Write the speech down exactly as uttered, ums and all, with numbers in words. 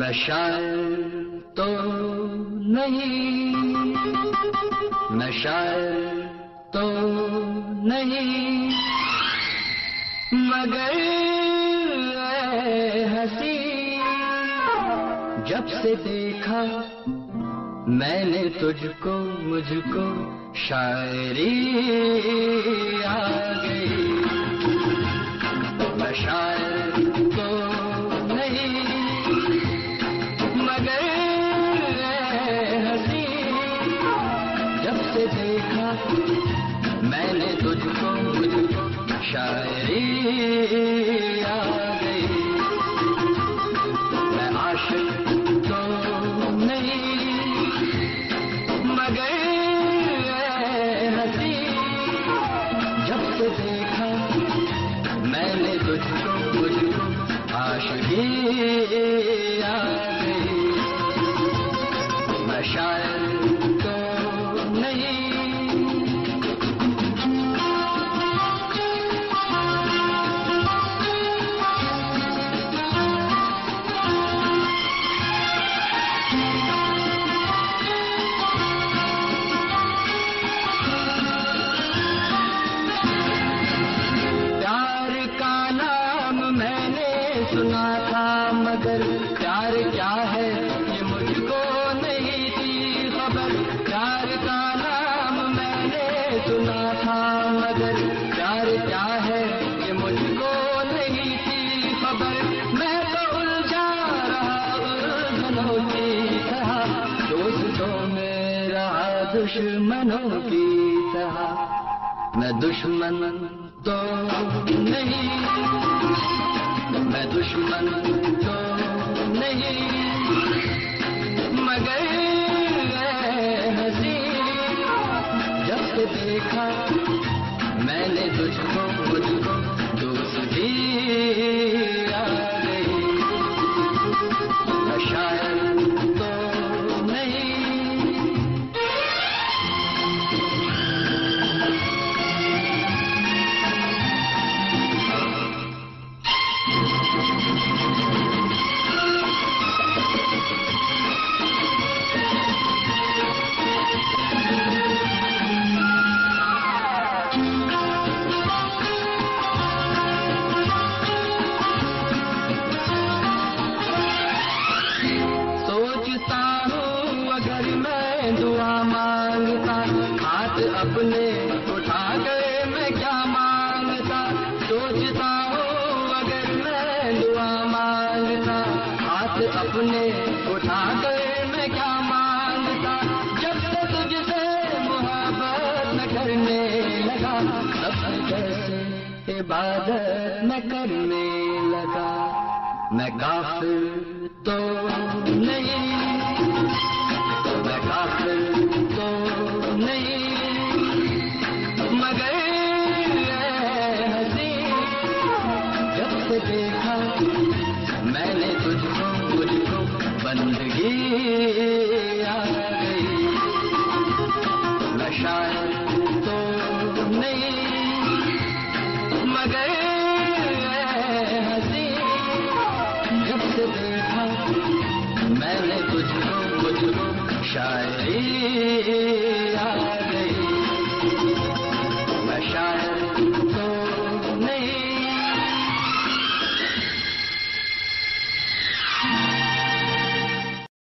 मैं शायर तो नहीं, मैं शायर तो नहीं, मगर ऐ हंसी जब से देखा मैंने तुझको, मुझको शायरी आ गई। मैं शायर तो नहीं, मगर ऐ हंसी जब से देखा मैंने तुझको, मुझको शायरी आ गई। मैं आशिक तो नहीं, मगर ऐ हंसी जब से देखा मैंने तुझको, मुझको आशिकी आ गई। मैं शायर तो नहीं, सुना था मगर प्यार क्या है ये मुझको नहीं थी खबर। प्यार का नाम मैंने सुना था मगर प्यार क्या है ये मुझको नहीं थी खबर। मैं तो उलझा रहा उलझनों की तरह, दोस्तों में रहा दुश्मनों की तरह। मैं दुश्मन तो नहीं, मैं दुश्मन तो नहीं, मगर ऐ हंसी जब से देखा मैंने तुझको, मुझको दोस्ती आ गई। मैं शायर तो नहीं, दुआ मांगता हाथ अपने उठा गए मैं क्या मांगता। सोचता हूँ अगर मैं दुआ मांगता हाथ अपने उठा गए मैं क्या मांगता। जब से तुझसे मोहब्बत मैं करने लगा, तब जैसे इबादत मैं करने लगा। मैं काफिर तो नहीं, मैं काफिर तो नहीं, मगर ऐ हंसी जब से देखा मैंने तुझको, मुझको बंदगी आ गई। मैं शायर तो नहीं, मगर ऐ हंसी जब से देखा मैंने तुझको, मुझको शायरी